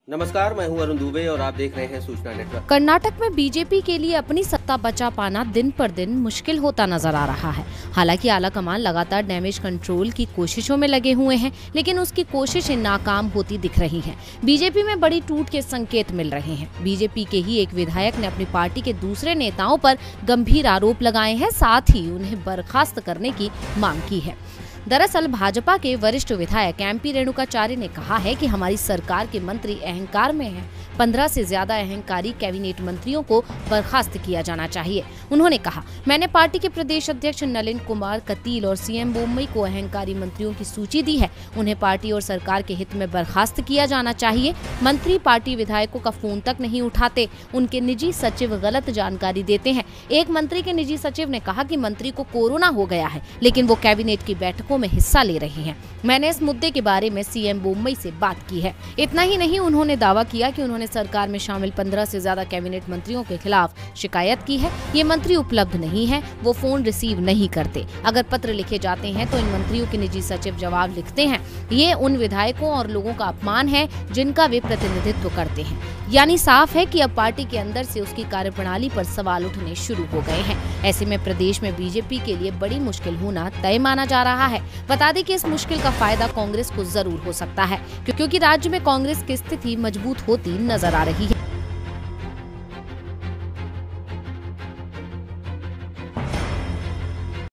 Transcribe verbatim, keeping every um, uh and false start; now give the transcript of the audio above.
नमस्कार, मैं हूं अरुण दुबे और आप देख रहे हैं सूचना नेटवर्क। कर्नाटक में बीजेपी के लिए अपनी सत्ता बचा पाना दिन पर दिन मुश्किल होता नजर आ रहा है। हालांकि आला कमान लगातार डैमेज कंट्रोल की कोशिशों में लगे हुए हैं, लेकिन उसकी कोशिशें नाकाम होती दिख रही हैं। बीजेपी में बड़ी टूट के संकेत मिल रहे हैं। बीजेपी के ही एक विधायक ने अपनी पार्टी के दूसरे नेताओं पर गंभीर आरोप लगाए हैं, साथ ही उन्हें बर्खास्त करने की मांग की है। दरअसल भाजपा के वरिष्ठ विधायक एमपी रेणुकाचार्य ने कहा है कि हमारी सरकार के मंत्री अहंकार में हैं। पंद्रह से ज्यादा अहंकारी कैबिनेट मंत्रियों को बर्खास्त किया जाना चाहिए। उन्होंने कहा, मैंने पार्टी के प्रदेश अध्यक्ष नलिन कुमार कटील और सीएम बोम्मई को अहंकारी मंत्रियों की सूची दी है। उन्हें पार्टी और सरकार के हित में बर्खास्त किया जाना चाहिए। मंत्री पार्टी विधायकों का फोन तक नहीं उठाते, उनके निजी सचिव गलत जानकारी देते हैं। एक मंत्री के निजी सचिव ने कहा कि मंत्री को कोरोना हो गया है, लेकिन वो कैबिनेट की बैठकों में हिस्सा ले रहे हैं। मैंने इस मुद्दे के बारे में सीएम बोम्मई से बात की है। इतना ही नहीं, उन्होंने दावा किया कि उन्होंने सरकार में शामिल पंद्रह से ज्यादा कैबिनेट मंत्रियों के खिलाफ शिकायत की है। ये मंत्री उपलब्ध नहीं है, वो फोन रिसीव नहीं करते। अगर पत्र लिखे जाते हैं तो इन मंत्रियों के निजी सचिव जवाब लिखते हैं। ये उन विधायकों और लोगों का अपमान है जिनका वे प्रतिनिधित्व करते हैं। यानी साफ है कि अब पार्टी के अंदर से उसकी कार्यप्रणाली पर सवाल उठने शुरू हो गए हैं। ऐसे में प्रदेश में बीजेपी के लिए बड़ी मुश्किल होना तय माना जा रहा है। बता दें कि इस मुश्किल का फायदा कांग्रेस को जरूर हो सकता है, क्योंकि राज्य में कांग्रेस की स्थिति मजबूत होती नजर आ रही है।